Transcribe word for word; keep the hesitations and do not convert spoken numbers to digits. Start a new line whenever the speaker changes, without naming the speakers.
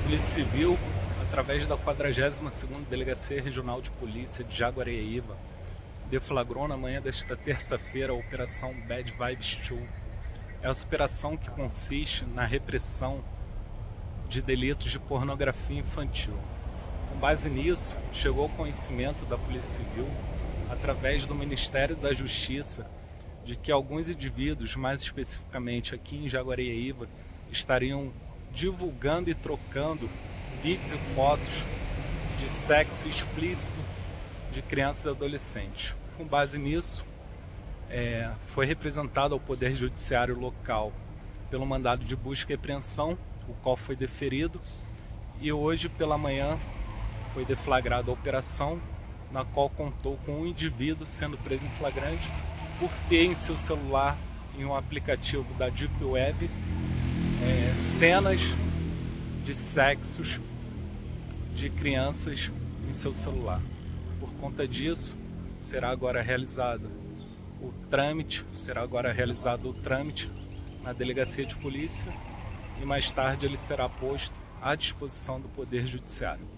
Polícia Civil, através da quadragésima segunda Delegacia Regional de Polícia de Jaguareíba, deflagrou na manhã desta terça-feira a Operação Bad Vibes dois. Essa operação que consiste na repressão de delitos de pornografia infantil. Com base nisso, chegou ao conhecimento da Polícia Civil, através do Ministério da Justiça, de que alguns indivíduos, mais especificamente aqui em Jaguareíba, estariam divulgando e trocando vídeos e fotos de sexo explícito de crianças e adolescentes. Com base nisso, é, foi representado ao Poder Judiciário local pelo mandado de busca e apreensão, o qual foi deferido, e hoje pela manhã foi deflagrada a operação, na qual contou com um indivíduo sendo preso em flagrante por ter em seu celular, em um aplicativo da Deep Web, é, cenas de sexos de crianças em seu celular. Por conta disso, será agora realizado o trâmite, será agora realizado o trâmite na delegacia de polícia e mais tarde ele será posto à disposição do Poder Judiciário.